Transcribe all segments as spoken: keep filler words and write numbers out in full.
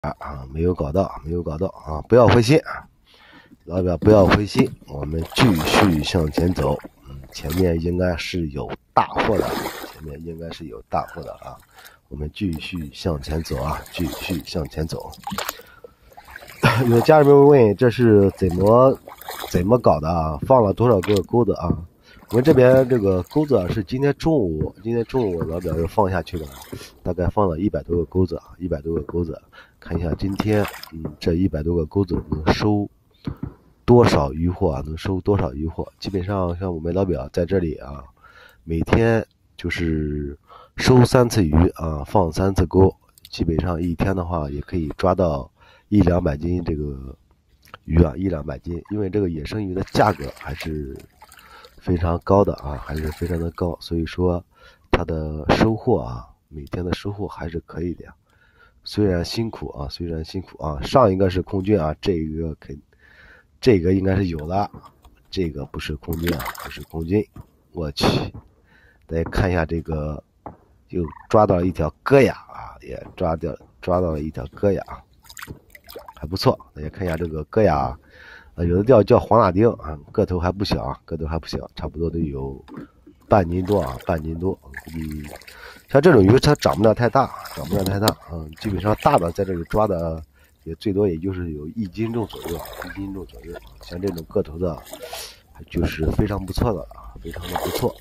啊，没有搞到，没有搞到啊！不要灰心，老表不要灰心，我们继续向前走。嗯，前面应该是有大货的，前面应该是有大货的啊！我们继续向前走啊，继续向前走。有家人们问这是怎么怎么搞的啊？放了多少个钩子啊？我们这边这个钩子啊，是今天中午，今天中午老表又放下去的，大概放了一百多个钩子啊，一百多个钩子。看一下今天，嗯，这一百多个钩子能收多少渔获啊？能收多少渔获？基本上像我们老表在这里啊，每天就是收三次鱼啊，放三次钩，基本上一天的话也可以抓到一两百斤这个鱼啊，一两百斤。因为这个野生鱼的价格还是非常高的啊，还是非常的高，所以说它的收获啊，每天的收获还是可以的。虽然辛苦啊，虽然辛苦啊，上一个是空军啊，这个肯，这个应该是有的，这个不是空军啊，不是空军，我去，大家看一下这个，又抓到了一条鸽呀啊，也抓掉抓到了一条鸽呀，还不错，大家看一下这个鸽呀，啊，有的钓叫黄喇丁啊，个头还不小啊，个头还不小，差不多都有半斤多啊，半斤多，估计。像这种鱼它长不了太大，长不了太大，嗯，基本上大的在这里抓的也最多也就是有一斤重左右，一斤重左右。像这种个头的，就是非常不错的啊，非常的不错。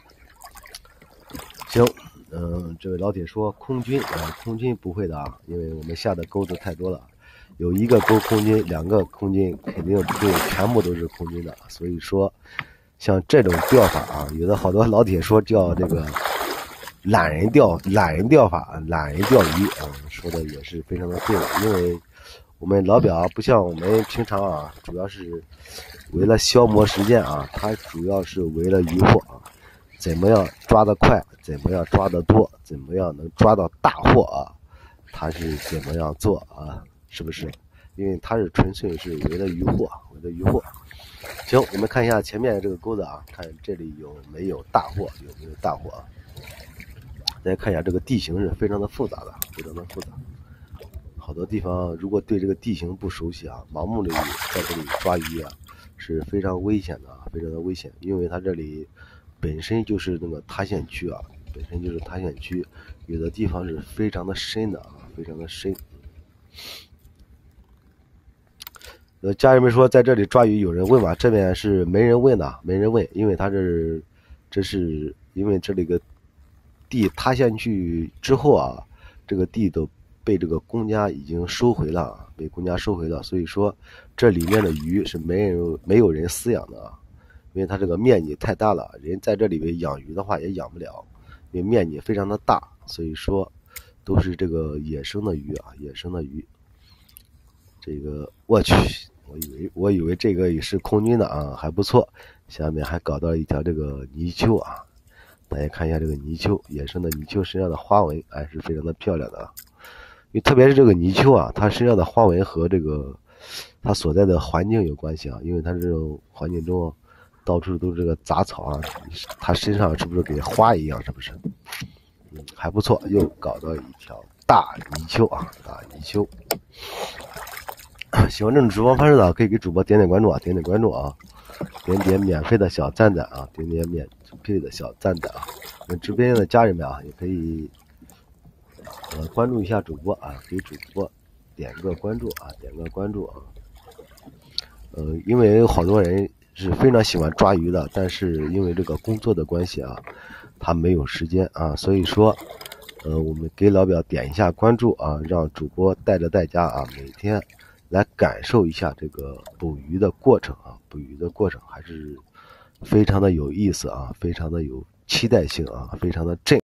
行，嗯，这位老铁说空军啊，空军不会的啊，因为我们下的钩子太多了，有一个钩空军，两个空军肯定不会全部都是空军的，所以说像这种钓法啊，有的好多老铁说叫这个。懒人钓懒人钓法，懒人钓鱼啊、嗯，说的也是非常的对的。因为我们老表不像我们平常啊，主要是为了消磨时间啊，他主要是为了渔获啊，怎么样抓得快，怎么样抓得多，怎么样能抓到大货啊，他是怎么样做啊？是不是？因为他是纯粹是为了渔获，为了渔获。行，我们看一下前面这个钩子啊，看这里有没有大货，有没有大货啊？大家看一下，这个地形是非常的复杂的，非常的复杂。好多地方如果对这个地形不熟悉啊，盲目的在这里抓鱼啊，是非常危险的啊，非常的危险。因为它这里本身就是那个塌陷区啊，本身就是塌陷区，有的地方是非常的深的啊，非常的深。呃，家人们说在这里抓鱼，有人问吧？这边是没人问的，没人问，因为它这是，这是因为这里个。地塌陷去之后啊，这个地都被这个公家已经收回了，被公家收回了，所以说这里面的鱼是没人没有人饲养的啊，因为它这个面积太大了，人在这里面养鱼的话也养不了，因为面积非常的大，所以说都是这个野生的鱼啊，野生的鱼。这个我去，我以为我以为这个也是空军的啊，还不错，下面还搞到了一条这个泥鳅啊。大家看一下这个泥鳅，野生的泥鳅身上的花纹还是非常的漂亮的啊。因为特别是这个泥鳅啊，它身上的花纹和这个它所在的环境有关系啊。因为它这种环境中到处都是这个杂草啊，它身上是不是跟花一样？是不是？嗯，还不错，又搞到一条大泥鳅啊，大泥鳅。喜欢这种直播方式的，可以给主播点点关注啊，点点关注啊。点点免费的小赞赞啊，点点免费的小赞赞啊！我们直播间的家人们啊，也可以呃关注一下主播啊，给主播点个关注啊，点个关注啊。呃，因为有好多人是非常喜欢抓鱼的，但是因为这个工作的关系啊，他没有时间啊，所以说呃，我们给老表点一下关注啊，让主播带着大家啊，每天来感受一下这个捕鱼的过程啊，捕鱼的过程还是非常的有意思啊，非常的有期待性啊，非常的震